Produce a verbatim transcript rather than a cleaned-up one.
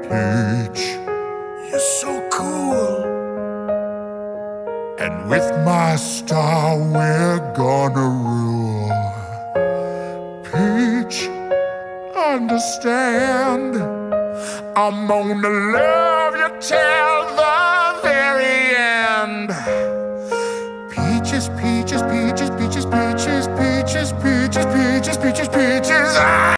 Peach, you're so cool. And with my star we're gonna rule. Peach, understand, I'm gonna love you till the very end. Peaches, peaches, peaches, peaches, peaches, peaches, peaches, peaches, peaches, peaches.